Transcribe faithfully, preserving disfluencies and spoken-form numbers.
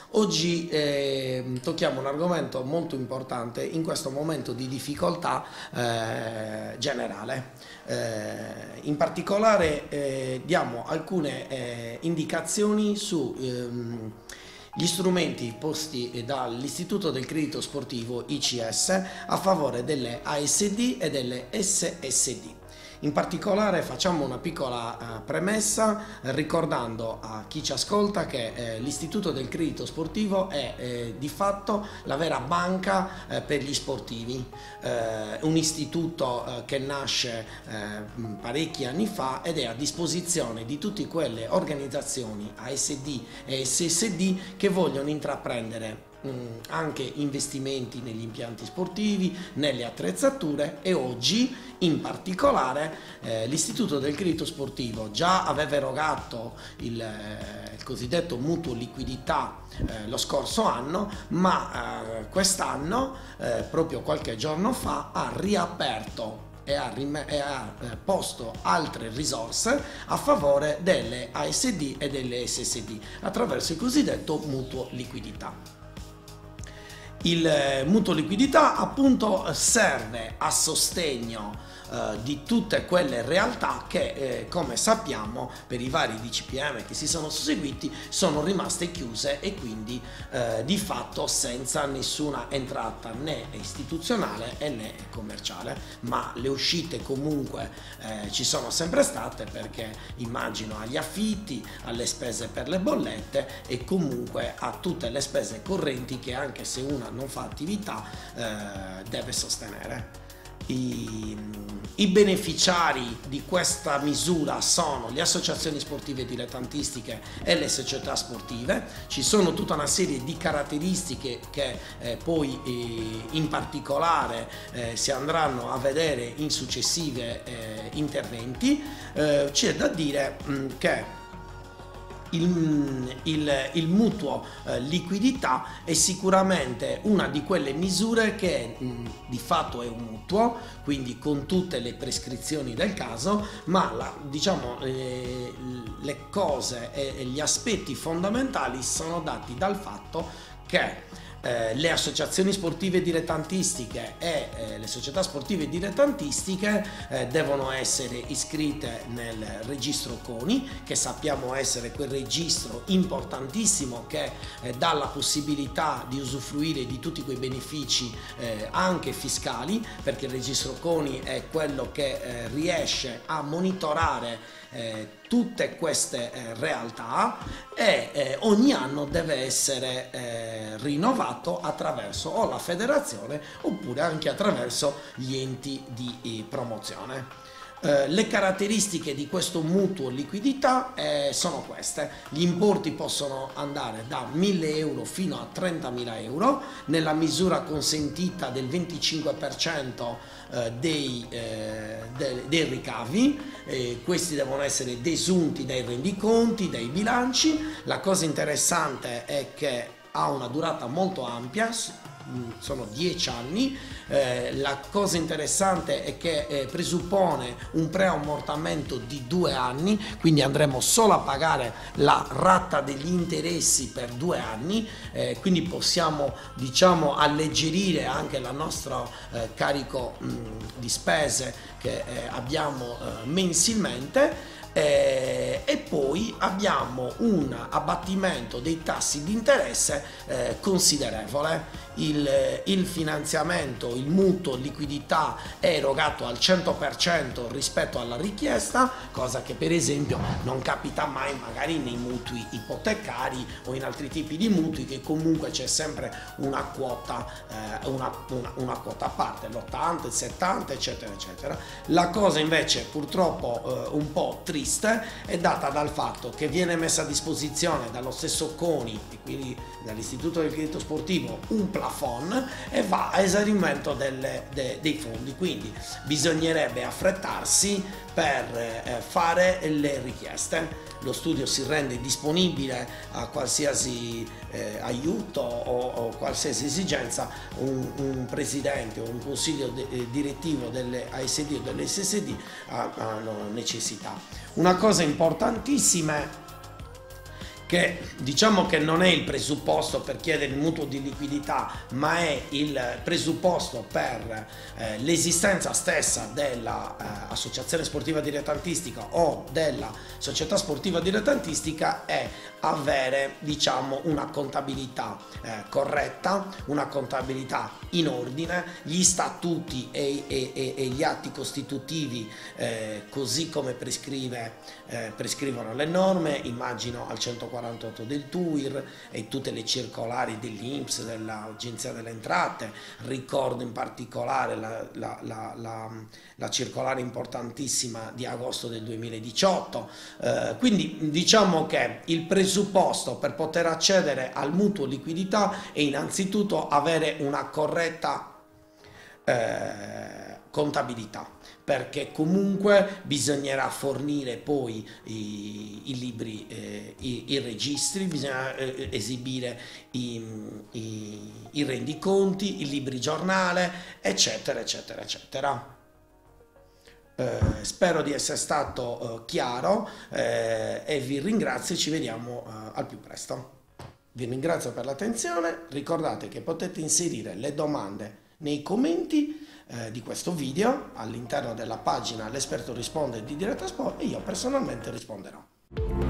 Oggi eh, tocchiamo un argomento molto importante in questo momento di difficoltà eh, generale. Eh, in particolare eh, diamo alcune eh, indicazioni su ehm, gli strumenti posti dall'Istituto del Credito Sportivo I C S a favore delle A S D e delle S S D. In particolare facciamo una piccola uh, premessa ricordando a chi ci ascolta che eh, l'Istituto del Credito Sportivo è eh, di fatto la vera banca eh, per gli sportivi, eh, un istituto eh, che nasce eh, parecchi anni fa ed è a disposizione di tutte quelle organizzazioni A S D e S S D che vogliono intraprendere anche investimenti negli impianti sportivi, nelle attrezzature, e oggi in particolare eh, l'Istituto del Credito Sportivo già aveva erogato il, eh, il cosiddetto mutuo liquidità eh, lo scorso anno, ma eh, quest'anno, eh, proprio qualche giorno fa, ha riaperto e ha, e ha eh, posto altre risorse a favore delle A S D e delle S S D attraverso il cosiddetto mutuo liquidità. Il mutuo liquidità appunto serve a sostegno eh, di tutte quelle realtà che eh, come sappiamo per i vari D C P M che si sono susseguiti sono rimaste chiuse e quindi eh, di fatto senza nessuna entrata né istituzionale né commerciale, ma le uscite comunque eh, ci sono sempre state, perché immagino agli affitti, alle spese per le bollette e comunque a tutte le spese correnti che anche se una non fa attività eh, deve sostenere. I, I beneficiari di questa misura sono le associazioni sportive dilettantistiche e le società sportive. Ci sono tutta una serie di caratteristiche che eh, poi eh, in particolare eh, si andranno a vedere in successivi eh, interventi. Eh, c'è da dire mh, che Il, il, il mutuo eh, liquidità è sicuramente una di quelle misure che mh, di fatto è un mutuo, quindi con tutte le prescrizioni del caso, ma la, diciamo eh, le cose e, e gli aspetti fondamentali sono dati dal fatto che Eh, le associazioni sportive dilettantistiche e eh, le società sportive dilettantistiche eh, devono essere iscritte nel registro CONI, che sappiamo essere quel registro importantissimo che eh, dà la possibilità di usufruire di tutti quei benefici eh, anche fiscali, perché il registro CONI è quello che eh, riesce a monitorare eh, tutte queste eh, realtà e eh, ogni anno deve essere eh, rinnovato attraverso o la federazione oppure anche attraverso gli enti di eh, promozione. Eh, le caratteristiche di questo mutuo liquidità eh, sono queste: gli importi possono andare da mille euro fino a trentamila euro nella misura consentita del venticinque per cento eh, dei, eh, de, dei ricavi. Eh, questi devono essere desunti dai rendiconti, dai bilanci. La cosa interessante è che ha una durata molto ampia, sono dieci anni. Eh, la cosa interessante è che eh, presuppone un preammortamento di due anni, quindi andremo solo a pagare la rata degli interessi per due anni, eh, quindi possiamo diciamo alleggerire anche il nostro eh, carico mh, di spese che eh, abbiamo eh, mensilmente. Eh, e poi abbiamo un abbattimento dei tassi di interesse eh, considerevole. Il, il finanziamento, il mutuo liquidità è erogato al cento per cento rispetto alla richiesta, cosa che per esempio non capita mai magari nei mutui ipotecari o in altri tipi di mutui, che comunque c'è sempre una quota, eh, una, una, una quota a parte, l'ottanta, il settanta eccetera eccetera. La cosa invece purtroppo eh, un po' triste è data dal fatto che viene messa a disposizione dallo stesso CONI e quindi dall'Istituto del Credito Sportivo un plafond e va a esaurimento delle, de, dei fondi, quindi bisognerebbe affrettarsi per eh, fare le richieste. Lo studio si rende disponibile a qualsiasi eh, aiuto o, o qualsiasi esigenza. Un, un presidente o un consiglio de, eh, direttivo delle A S D o delle S S D hanno necessità. Una cosa importantissima che diciamo che non è il presupposto per chiedere il mutuo di liquidità, ma è il presupposto per eh, l'esistenza stessa dell'associazione eh, sportiva dilettantistica o della società sportiva dilettantistica, è avere, diciamo, una contabilità eh, corretta, una contabilità in ordine, gli statuti e, e, e, e gli atti costitutivi eh, così come prescrive, eh, prescrivono le norme, immagino al centoquarantotto del T U I R e tutte le circolari dell'I N P S, dell'Agenzia delle Entrate. Ricordo in particolare la, la, la, la, la circolare importantissima di agosto del duemiladiciotto, eh, quindi diciamo che il presupposto per poter accedere al mutuo liquidità è innanzitutto avere una corretta eh, contabilità, perché comunque bisognerà fornire poi i, i libri, eh, i, i registri, bisogna eh, esibire i, i, i rendiconti, i libri giornale, eccetera, eccetera, eccetera. Eh, spero di essere stato eh, chiaro eh, e vi ringrazio e ci vediamo eh, al più presto. Vi ringrazio per l'attenzione, ricordate che potete inserire le domande nei commenti eh, di questo video all'interno della pagina L'esperto risponde di Diretta Sport e io personalmente risponderò.